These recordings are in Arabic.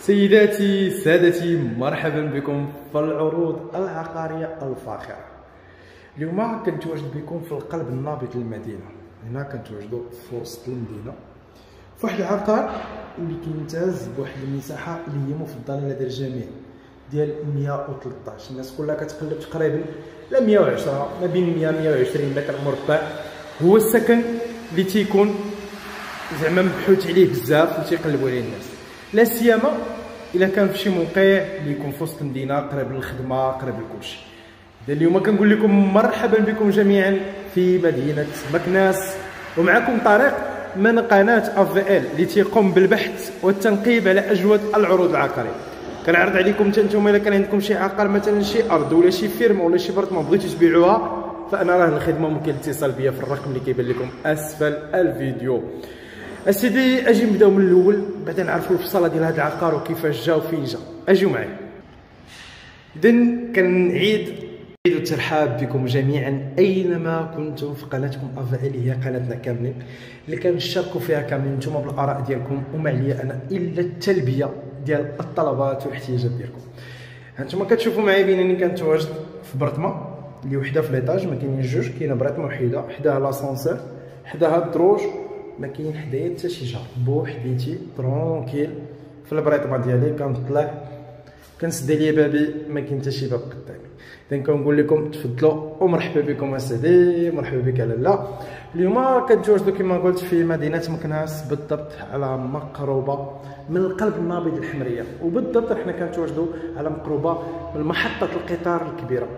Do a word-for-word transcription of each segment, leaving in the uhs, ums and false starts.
سيداتي سادتي، مرحبا بكم في العروض العقارية الفاخرة. اليوم كنتواجد بكم في القلب النابض للمدينة. هنا كنتواجدوا في وسط المدينة في واحد العقار اللي كيمتاز بواحد المساحة اللي هي مفضلة لدى الجميع ديال مية وثلاثطاش. الناس كلها كتقلب تقريبا لا مية وعشرة، ما بين مية مية وعشرين متر مربع. هو السكن اللي تيكون زعما مبحوث عليه بزاف وتيقلبوا عليه الناس، لا سيما الا كان في شي موقع اللي يكون في وسط المدينه قريب للخدمه قريب لكلشي. اليوم كنقول لكم مرحبا بكم جميعا في مدينه مكناس، ومعكم طريق من قناه اف ال اللي تيقوم بالبحث والتنقيب على اجود العروض العقاريه. كنعرض عليكم حتى نتوما الا كان عندكم شي عقار، مثلا شي ارض ولا شي فيرما ولا شي برطمان بغيتو تبيعوها، فانا راه الخدمه ممكن الاتصال بيا في الرقم اللي كيبان لكم اسفل الفيديو. اسيدي اجي نبداو من الاول بعدا نعرفوا الفصاله ديال هذا العقار وكيفاش جا وفين جا. اجيو معايا. اذا كنعيد عيد الترحاب بكم جميعا اينما كنتم في قناتكم اف ال، هي قناتنا كاملين اللي كنشاركوا فيها كاملين نتوما بالاراء ديالكم، وما عليا انا الا التلبيه ديال الطلبات والاحتياجات ديالكم. هانتوما كتشوفوا معايا بينني كنتواجد في برطمان اللي وحده في ليطاج، ما كاينينش جوج، كاينه برطمان وحده، حداها لاسانسير، حداها الدروج، ما كاين حدايا حتى شي جار، بوحديتي ترونكيل في البريطمان ديالي. كنطلع كنسد ليا بابي، ما كاين حتى شي باب قدامي. اذا كنقول لكم تفضلوا ومرحبا بكم اسيدي، مرحبا بك لالا. اليوم كنتواجدوا كما قلت في مدينه مكناس، بالضبط على مقربه من القلب النابض الحمريه، وبالضبط حنا كنتواجدوا على مقربه من محطه القطار الكبيره،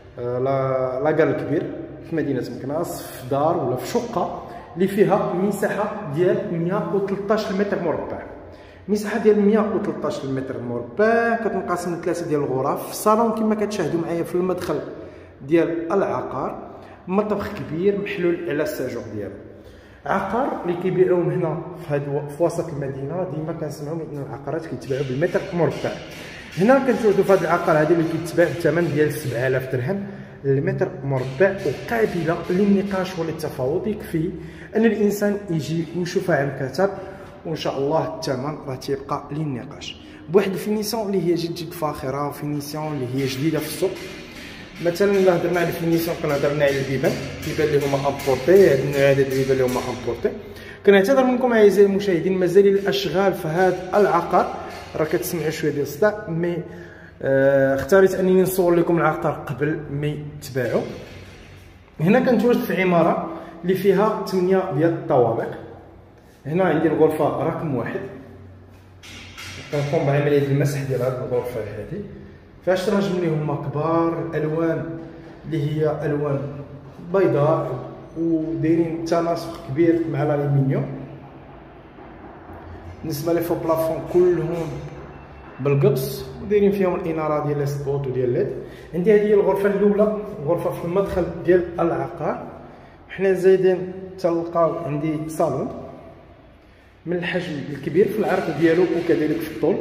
لا لاكار الكبير في مدينه مكناس، في دار ولا في شقه اللي فيها مساحه ديال مية وثلاثطاش متر مربع. مساحه ديال مية وثلاثطاش متر مربع كتنقسم لثلاثه ديال الغرف. في الصالون كما كتشاهدوا معايا في المدخل ديال العقار، مطبخ كبير محلول على السجور ديالو. عقار اللي كيبيعوه هنا في هاد في وسط المدينه. ديما كنسمعوا ان العقارات كيتباعوا بالمتر مربع. هنا كنتواجدوا في هذا العقار هذا اللي كيتباع بالثمن ديال سبعة آلاف درهم المتر مربع، وقابله للنقاش وللتفاوض. يكفي ان الانسان يجي ويشوفها عن كتاب، وان شاء الله الثمن راه تيبقى للنقاش بواحد الفينيسيون اللي هي جد جد فاخره، وفينيسيون اللي هي جديده في السوق. مثلا الا هضرنا على الفينيسيون كنهضرنا على البيبان، البيبان اللي هما امبورتي، هاد النوع هذا البيبان اللي هما امبورتي. كنعتذر منكم اعزائي المشاهدين، مازال الاشغال في هذا العقار، راه كتسمعوا شويه ديال الصداع، مي آه اختاريت انني نصور لكم العقار قبل ما يتباعوا. هنا كنتواجد في عماره اللي فيها ثمانية ديال الطوابق. هنا عندي الغرفه رقم واحد، كنقوم بعمليه المسح ديال هذه الغرفه هذه. فيها شراجم اللي هما كبار، الالوان اللي هي الوان بيضاء، ودايرين تناسق كبير مع الالومنيوم. بالنسبه لي فوق بلافون كلهم بالقبس، ودايرين فيهم الاناره ديال السبوت وديال ليد. عندي هذه هي الغرفه الاولى، غرفه في المدخل ديال العقار. حنا زايدين تلقاو عندي صالون من الحجم الكبير في العرض ديالو وكذلك في الطول.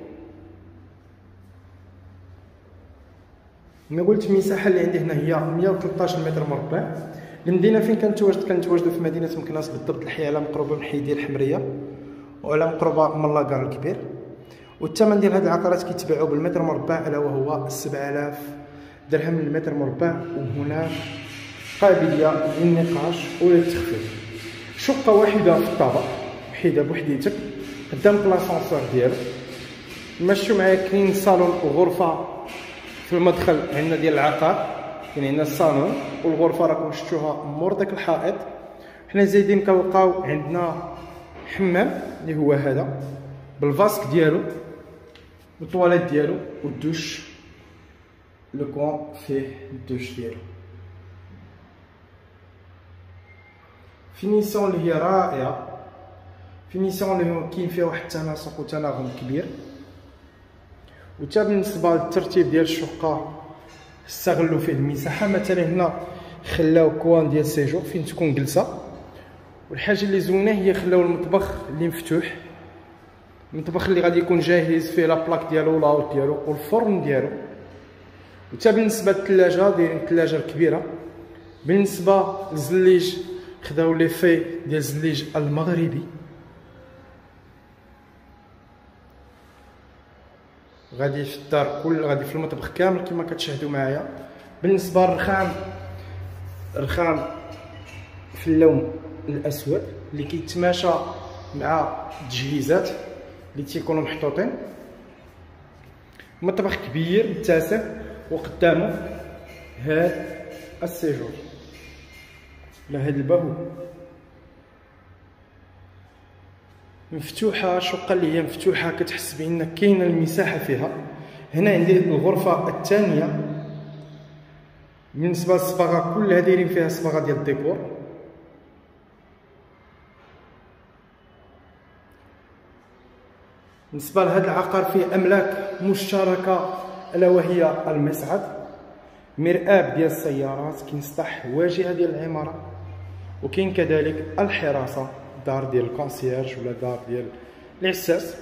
كما قلت المساحه اللي عندي هنا هي مية وثلاثطاش متر مربع. المدينه فين كنتواجد؟ كنتواجد في مدينه مكناس بالضبط، الحي على مقربه من حي ديال الحمريه وعلى مقربه من لاكار الكبير. والثمن ديال هاد العقارات كيتباعوا بالمتر مربع الا وهو سبعة آلاف درهم للمتر مربع، وهناك قابليه للنقاش وللتخفيض. شقه واحده في الطابق، وحيده بوحديتك قدامك لاسانسور ديالو. مشيو معايا، كاين صالون وغرفه في المدخل عندنا ديال العقار. كاين عندنا الصالون والغرفه راكم شفتوها مور داك الحائط. حنا زايدين كنلقاو عندنا حمام اللي هو هذا بالفاسك ديالو والطواليت ديالو والدوش، لو كوان فيه الدوش ديالو. فينيسيون اللي هي رائعه، فينيسيون اللي كاين فيها واحد التناسق وتناغم كبير. وتا بالنسبه للترتيب ديال الشقه استغلوا فيه المساحه. مثلا هنا خلاو كوان ديال سيجور فين تكون جلسه، والحاجه اللي زوينه هي خلاو المطبخ اللي مفتوح، المطبخ اللي غادي يكون جاهز فيه لا بلاك ديالو لاوت ديالو والفرن ديالو. وتا بالنسبه للثلاجه دايرين الثلاجه الكبيره. بالنسبه للزليج خداو لي في ديال الزليج المغربي. غادي في الدار كل غادي في المطبخ كامل كما كتشاهدوا معايا. بالنسبه للرخام، الرخام في اللون الاسود اللي كيتماشى مع التجهيزات اللي تيكونوا محطوطين. مطبخ كبير متسع وقدامه هاد السيجور لا هاد الباب مفتوحه، شقه اللي هي مفتوحه كتحس بان كاينه المساحه فيها. هنا عندي الغرفه الثانيه. بالنسبه للصباغه كلها دايرين فيها صباغه ديال الديكور. بالنسبه لهذا العقار فيه املاك مشتركه الا وهي المصعد، مرآب ديال السيارات، كاين سطح واجهه ديال العماره، وكاين كذلك الحراسه، دار ديال الكونسيرج ولا دار ديال العساس.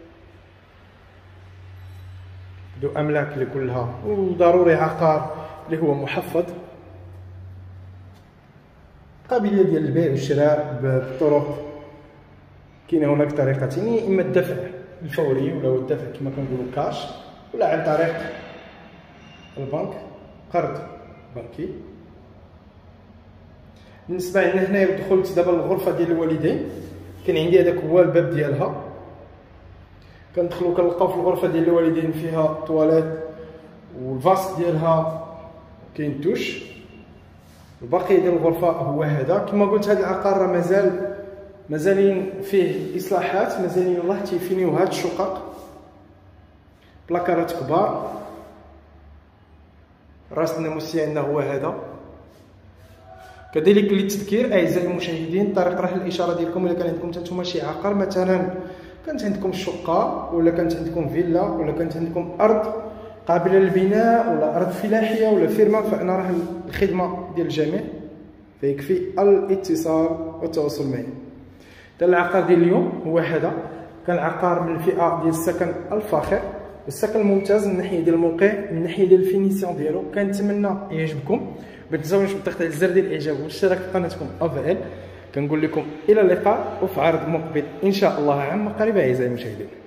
دو املاك اللي كلها، وضروري عقار اللي هو محفظ، قابليه ديال البيع والشراء بالطرق. كاينه هناك طريقتين، اما الدفع الفوري ولا هو الدفع كما كنقولوا كاش، ولا عن طريق البنك، قرض بنكي. بالنسبه لنا هنايا دخلت دابا للغرفه ديال الوالدين، كان عندي هذاك هو الباب ديالها. كندخلوا كنلقاو في الغرفه ديال الوالدين فيها طواليت، والفاس ديالها كاين توش. الباقي ديال الغرفه هو هذا. كما قلت هذا العقار راه مازال مازالين فيه اصلاحات، مازالين الله تيفينيو هاد الشقق. بلاكارات كبار. راس الناموسيه عندنا هو هذا. كذلك للتذكير اعزائي المشاهدين، طريق رحل الاشاره ديالكم الا كان عندكم نتوما شي عقار، مثلا كانت عندكم شقه ولا كانت عندكم فيلا ولا كانت عندكم ارض قابله للبناء ولا ارض فلاحيه ولا فيرما، فانا راه الخدمه ديال الجميع، فيكفي الاتصال والتواصل معي. العقار ديال اليوم هو هذا. كان عقار من الفئه ديال السكن الفاخر، والسكن الممتاز من ناحيه ديال الموقع، من ناحيه ديال الفينيسيون ديالو. كنتمنى يعجبكم. ما تنساوش بالضغط على الزر ديال الاعجاب والاشتراك في قناتكم افعل. كنقول لكم الى اللقاء وفي عرض مقبل ان شاء الله عام قريب اعزائي المشاهدين.